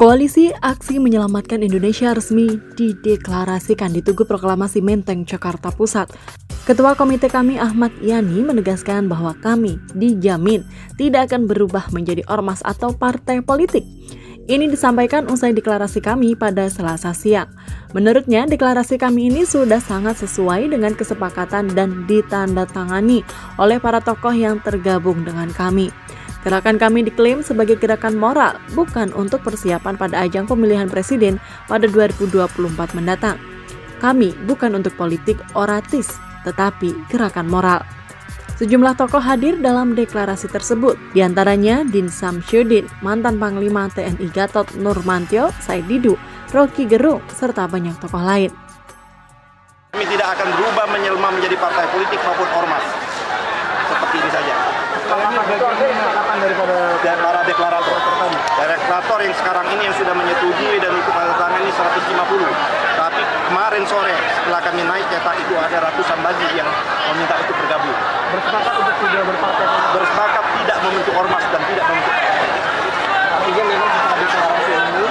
Koalisi Aksi Menyelamatkan Indonesia resmi dideklarasikan di Tugu Proklamasi Menteng, Jakarta Pusat. Ketua Komite kami Ahmad Yani menegaskan bahwa kami dijamin tidak akan berubah menjadi ormas atau partai politik. Ini disampaikan usai deklarasi kami pada Selasa siang. Menurutnya, deklarasi kami ini sudah sangat sesuai dengan kesepakatan dan ditandatangani oleh para tokoh yang tergabung dengan kami. Gerakan kami diklaim sebagai gerakan moral, bukan untuk persiapan pada ajang pemilihan presiden pada 2024 mendatang. Kami bukan untuk politik oratis, tetapi gerakan moral. Sejumlah tokoh hadir dalam deklarasi tersebut, diantaranya Din Samsyuddin, mantan Panglima TNI Gatot Nurmantio, Said Didu, Rocky Gerung, serta banyak tokoh lain. Kami tidak akan berubah menjelma menjadi partai politik maupun ormas. Seperti ini saja. Dan para deklarator yang sekarang ini yang sudah menyetujui dan ikut tanda tangan ini 150. Tapi kemarin sore setelah kami naik kereta itu ada ratusan lagi yang meminta untuk bergabung. Bersepakat untuk tidak berpartai. Bersepakat tidak membentuk ormas dan tidak membentuk partai. Artinya memang setelah deklarasi ini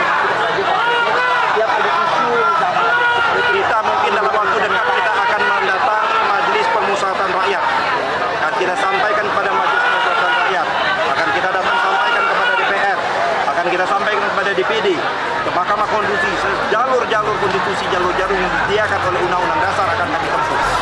tiap ada isu yang sama. Kita mungkin dalam waktu dekat kita akan mendatangi Majelis Permusyawaratan Rakyat. Akan kita sampaikan kepada Majelis Permusyawaratan Rakyat. Akan kita datang sampaikan kepada DPR. Akan kita sampaikan kepada DPD, ke Mahkamah Konstitusi. Jalur-jalur konstitusi, jalur-jalur yang disediakan oleh Undang-Undang Dasar akan kami tempuh.